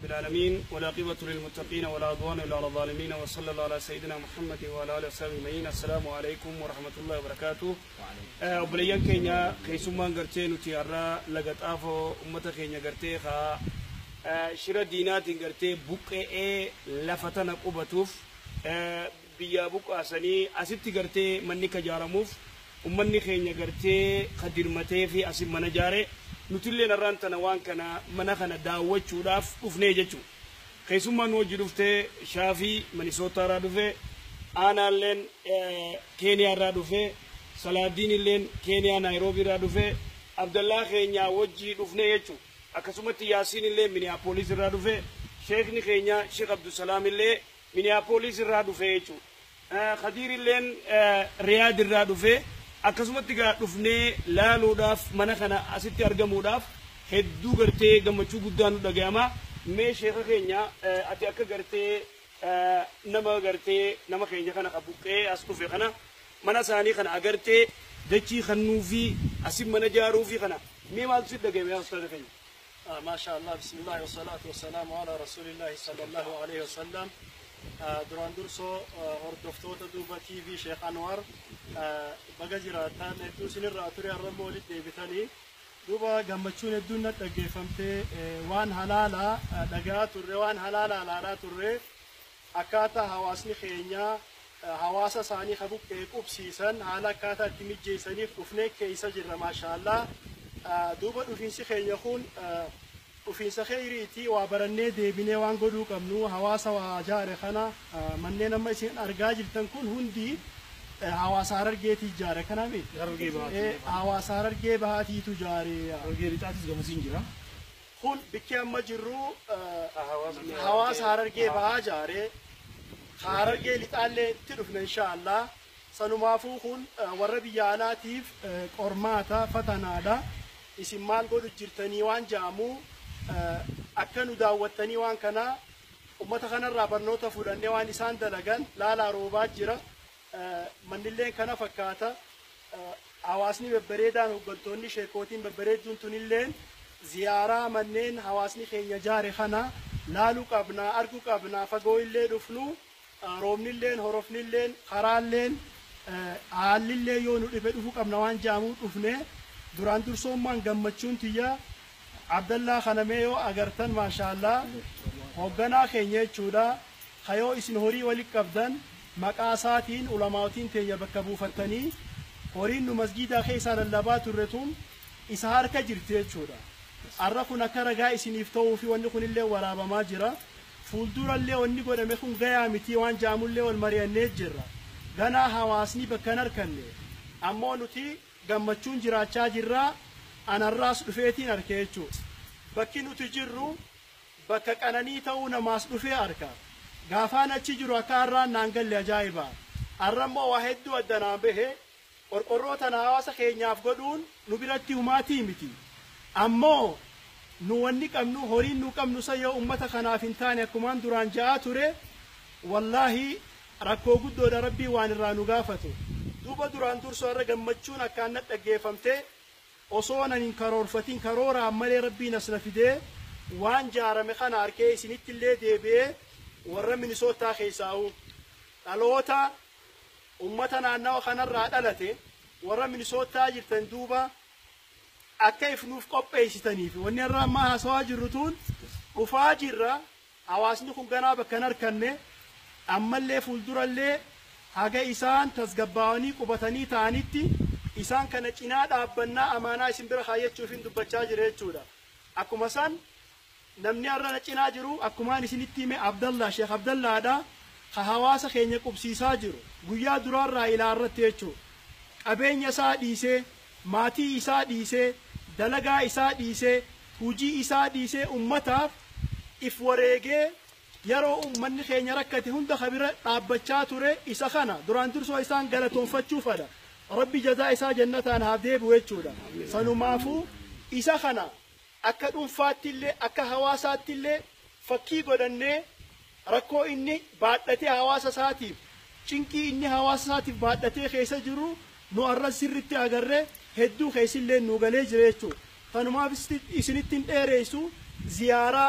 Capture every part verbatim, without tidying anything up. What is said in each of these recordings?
العالمين والعاقبة للمتقين ولا عدوان إلا على الظالمين وصلى الله على سيدنا محمد وعلى آله وصحبه أجمعين. السلام عليكم ورحمة الله وبركاته. أبليان كينيا خيسومان غرتي نتيارا لغت آفو أمتا كينيا غرتي خا شرا دينات غرتي بوكي لفتنا قبطوف بيا بوك أساني أسيتي غرتي مني كجارموف ومني كينيا غرتي خديرمتي في أسيب منجاري نتلي نرانتنا وان كنا مناخنا داوة شوراف كفني جتشو خيسوما نوجي دفته شافي منيسوتا رادوفه أنا لين كينيا رادوفه سلادين لين كينيا نيروبي رادوفه عبد الله خينيا وجي دفني جتشو أكسومتي ياسين لين مينيابوليس رادوفه شيخ نخينيا شيخ عبد السلام لين مينيابوليس رادوفه جتشو خدير لين رياض رادوفه akkasumatti gaa dhufnee laaluudhaaf mana kana asitti argamuudhaaf hedduu gartee gammachuu guddaan nu dhaga'ama. Mee sheekha keenya ati akka gartee nama gartee nama keenya kana qabuqqee as dhufe kana mana isaanii kana agartee dachii kannuu fi asin mana jaaruu fi kana mee maaltu si dhaga'ame yaa ustaadha keenya? ما شاء الله بسم الله والصلاة والسلام على رسول الله صلى الله عليه وسلم. دران درسو هردفتوت دوبا تي في شيخ أنوار بغجرا تان ادو سنر راتوري الرمولي ديبتاني دوبا غمچون ادونا تغيفمتي وان حلالا دغاتور وان حلالا لاراتور اكاتا حواسني خينيا حواسا ساني خبوك قبسيسن حالا كاتا تيمجيسني فنيك كيسا جرا ما شاء الله دوبا دوفينسي خينيا خون وفي سخيرتي وبرني ديبني وان قدو كمنو حواسا وجاري خنا مننا ما يصير أرجاج تنكون هندي حواسا رجيتي جاري خنا مي حواسا رجي بهاتي تجاري رجيتي تاتي جمسين جرا خون بكيام مجرو حواسا رجي بها جاري خارجي لتعلي تلفنا إن شاء الله سنمافو خون وربيانا تيف قرماتا فتنادا اسم مال قدو جرتني وان جامو أكنو داوتني وان كنا أمتا خنا رابرنوتا فلاني وان إسان دلغان لا لا روبات جرا من اللين كنا فكاتا حواسني ببريدان وقلتوني شيكوتين ببريدون تنلين زيارة منين حواسني خين جاري خنا لالوك أبنا أرقوك أبنا فقوي اللين رفنو رومني اللين هرفني اللين خرال اللين عالي اللين يونو لفدوك أبنا وان جامو رفني duraan dursoomaan gammachuun tiyya Abdallah Khanameyo agartan ma sha Allah hogganaa keenya jechuudha hayoo isin horii walitti qabdan maqaa isaatiin ulamaatiin teenya bakka buufattanii horiin nu masjiida keessa lallabaa turretuun isa harka jirti jechuudha. Arra kun akka ragaa isiniif ta'uu fi wanni kun illee waraabamaa jira. Fuuldurallee wanni godhame kun gayaa miti waan jaamullee wal mari'annee jirra. Ganaa hawaasni bakka narkanne ammoo nuti gammachuun jiraachaa jirra anarraas dhufeetiin arkee jechuudha. Bakki nuti jirru bakka qananii ta'uu namaas dhufee arka. Gaafaan achi jiru akka har'aan naan galle ajaa'iba. Har'ammoo waa hedduu addanaan bahe qorqorroo tana hawaasa keenyaaf godhuun nu biratti humaatii miti. Ammoo nu wanni qabnu horiin nu qabnu sayyoo ummata kanaaf hin taane akkumaan duraan ja'aa ture wallaahi rakkoo guddoodha rabbii waan irraa nu gaafatu. duba duraan dursoo irra gammachuun akkaan na dhaggeeffamte osoo nan hin karoorfatin karoora ammalee rabbiin asna fidee waan jaarame kana arkee isinitti illee deebi'ee warra minisootaa keessaa'u dhaloota ummata naannawa kanarraa dhalate warra minisootaa jirtan duuba akka ifnuuf qopheessitaniif wanni irraa ammaa haasawaa jirru tuun dhufaa jirra hawaasni kun ganaa bakka narkanne ammallee fuuldurallee haga isaan tasgabbaawanii qubatanii ta'anitti isaan kana cinaa dhaabbannaa amaanaa isin bira kaayachuuf hin dubbachaa jira jechuudha. Akkuma san namni har'a cinaa jiru akkumaan isinitti hime Abdallah Sheekh Abdallaadha ka hawaasa keenya qubsiisaa jiru guyyaa duraarraa ilaarratti jechuudha. Qabeenya isaa dhiisee maatii isaa dhiisee dalagaa isaa dhiisee hujii isaa dhiisee ummataaf if wareegee yeroo ummanni keenya rakkate hunda khabira dhaabbachaa ture isa kana duraan dursoo isaan galatoonfachuu fada rabbi jazaa isaa jannataan haa deebi'u jechuudha. Sanumaafuu isa kana akka dhuunfaatti illee akka hawaasaatti illee fakkii godhannee rakkoo inni baadhatee hawaasa isaatiif cinqii inni hawaasa isaatiif baadhatee keessa jiru nu arra sirritti agarree hedduu keessillee nu galee jira jechuudha. Sanumaaf isinitti hin dheereysu ziyaaraa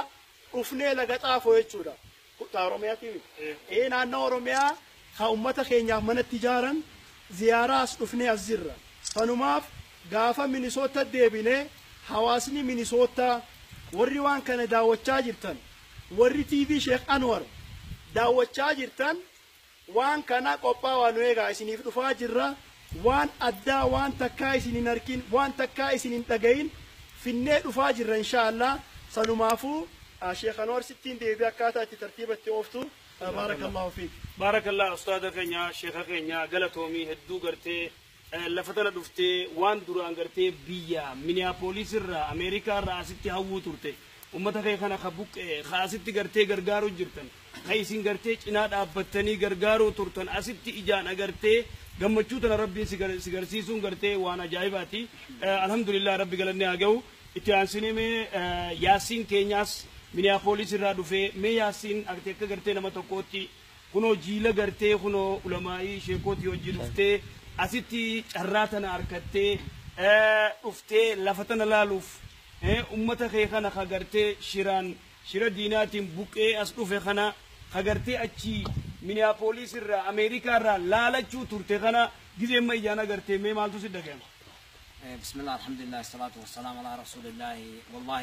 dhufnee laga xaafoo jechuudha. Kutaa Oromiyaati. Ee naannoo Oromiyaa haa uummata keenyaaf manatti ijaaran ziyaaraas dhufnee as jirra. Kanumaaf gaafa Minisoota deebinee hawaasni Minisoota warri waan kana daawwachaa jirtan warri T V Sheekh Anwar daawwachaa jirtan waan kana qophaa'aa nu eegaa isiniif dhufaa jirra. Waan addaa waan takkaa isin hin arkin waan takkaa isin hin dhagayin finnee dhufaa jirra inshaallah. Sanumaafuu Sheekh Anwar sittiin deebii akkaataa itti tartiibatti ooftu. Barakallahu fiik. Barakallah ustaada keenya sheekha keenya galatoomii hedduu gartee lafatana dhuftee waan duraan gartee biyya Minneapolis irraa Ameerikaa irraa asitti hawwuu turte ummata kee kana kabuqqee asitti gartee gargaaruu jirtan kan isin gartee cinaa dhaabbattanii gargaaruu turtan asitti ijaan agartee gammachuu tana rabbiin si garsiisuun gartee waan ajaa'ibaati. Alhamdulillah rabbi galanne haa ga'u. Itti aansinee mee yaasiin keenyaas Minneapolis irraa dhufee mee yaasiin artee akka gartee nama tokkootti kunoo jiila gartee kunoo ulamaa'ii sheekootii hojii dhuftee asitti carraa tana harkattee dhuftee lafa tana laaluuf ummata kee kana ka gartee shiraan shira diinaatiin buqqee as dhufe kana ka gartee achi Minneapolis irraa Ameerikaa irraa laalachuu turte kana gizee ma ijaan agartee mee maaltu si dhaga'ama? بسم الله الحمد لله الصلاة والسلام على رسول الله والله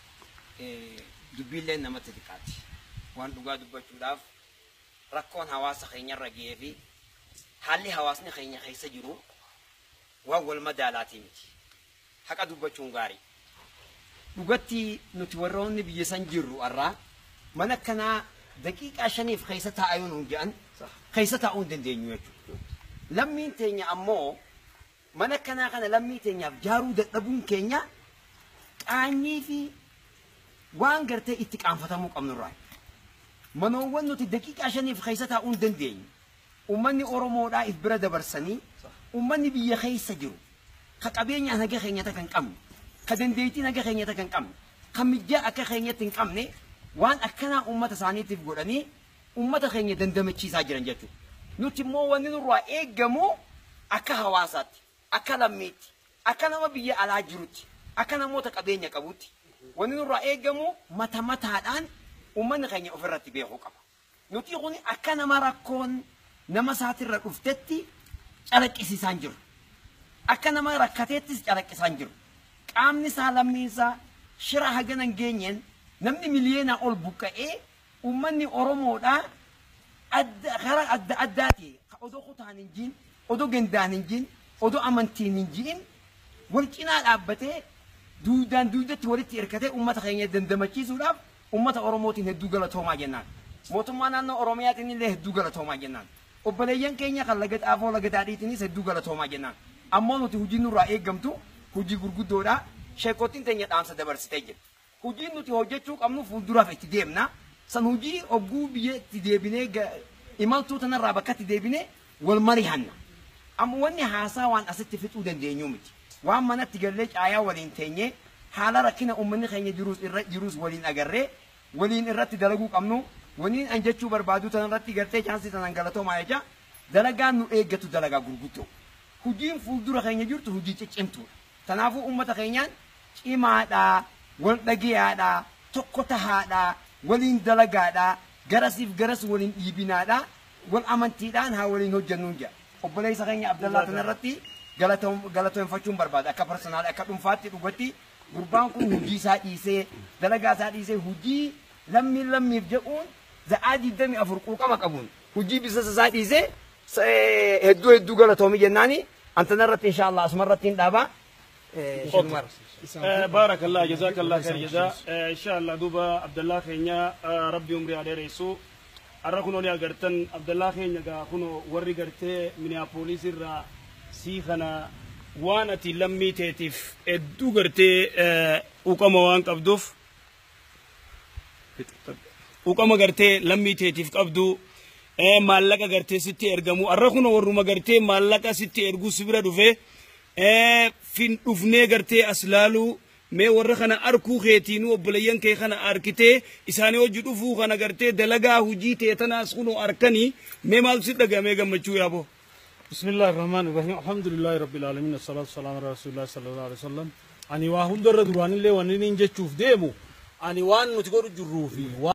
دبي لنا ما تدكاتي وان دوغا دبا جوداف ركون حواس خينيا رغيفي حالي حواسني خينيا خيسا جيرو واول مدالاتي متي حقا دبا چونغاري دوغتي نتوروني بيسان جيرو ارا منكنا دقيقة شنيف خيسا تاعيون هنجان خيسا تاعون دندين لمين تيني امو mana kana kana lammi teenya jaaruu dadhabuun keenya qaanii fi waan gartee itti qaanfatamuu qabnurraa manoowwan nuti daqiiqaa shaniif keessa taa'uu hin dandeenye ummanni Oromoodhaa if bira dabarsanii ummanni biyya keessa jiru ka qabeenya naga keenyata kan qabne ka dandeettii naga keenyata kan qabne ka mijjaa akka keenyatti hin qabne waan akkanaa ummata isaaniitiif godhanii ummata keenya dandamachiisaa jiran jechuudha. Nuti immoo wanni nurraa eegamu akka hawaasaatti akka lammiitti akka nama biyya alaa jirutti akka namoota qabeenya qabutti wanni nurraa eegamu mata mataadhaan ummanni keenya ofirratti beekuu qaba. Nuti kun akka nama rakkoon nama saatirra dhuftetti calaqqisiisaan jiru. Akka nama rakkateettis calaqqisaan jiru. Qaamni isaa lammiinsaa shira haganan geenyeen namni miliyoonaa ol buqqa'ee ummanni Oromoodhaa karaa adda addaati odoo kutaan hin jiin odoo gendaan hin jiin odoo amantiin hin jiin wal cinaa dhaabbatee duudaan duudatti walitti hirkatee ummata keenya dandamachiisuudhaaf ummata Oromootiin hedduu galatoomaa jennaan. Mootummaa naannoo Oromiyaatiin illee hedduu galatoomaa jennaan. Obboleeyyan keenya kan laga xaafoo laga daadhiitiinis hedduu galatoomaa jennaan. Ammoo nuti hojii nurraa eeggamtu hojii gurguddoodhaa sheekottiin teenya dhaamsa dabarsitee jirti. Hojii nuti hojjechuu qabnu fuulduraaf itti deemna. San hojii ogguu biyya itti deebinee imaltuu tanarraa bakka itti deebinee wal mari'anna. Amma wanni haasaa waan asitti fixuu dandeenyu miti. Waan manatti gallee caayaa waliin teenyee haala rakkina uummanni keenya jiruus irra jiruus waliin agarree waliin irratti dalaguu qabnu waliin anjechuu barbaadu tanarratti gartee chaansii tanan galatoomaa jecha dalagaan nu eeggatu dalagaa gurguddoo. Hojiin fuuldura keenya jirtu hojii ciccimtuudha. Kanaafuu uummata keenyaan cimaadhaa wal dhageyaadhaa tokko tahaadhaa waliin dalagaadhaa garasiif garas waliin dhiibinaadhaa wal amantiidhaan haa waliin hojjennuun jedha. Obboleessa keenya Abdallaa tanarratti galatoomfachuun barbaada akka personaal akka dhuunfaatti dhugatti gurbaan kun hojii isaa dhiisee dalagaa isaa dhiisee hojii lammii lammiif jedhuun za'aa digdamii afur quuqama qabuun hojii biizines isaa dhiisee hedduu hedduu galatoomii jennaani antanarratti inshaallah asumarratti hin dhaabaa. بارك الله جزاك الله خير جزاء ان شاء الله دوبا عبد الله خينيا ربي عمري عليه رئيسو أراكنو لي أقرتن عبد الله خينيا كأكونو وري قرتة مينيابوليس الرا سيخنا وانا تلمي تيتيف ادو قرتة وكما وان كبدوف وكما قرتة لمي تيتيف كبدو مالك قرتة ستة إرجمو أراكنو وروما قرتة مالك ستة إرجو سبرا دوفه fin dhufnee gartee aslaalu mee warra kana arkuu keetiinuu obboleeyyan kee kana arkitee isaanii hojii dhufuu kana gartee dalagaa hojii teetanaas kunoo arkanii mee maal si dhagamee gammachuu yaaboo. بسم الله الرحمن الرحيم الحمد لله رب العالمين الصلاة والسلام على رسول الله صلى الله عليه وسلم أني واحد در دوان اللي ونين جتشوف ديمو ani waan nuti godhu jirruu fi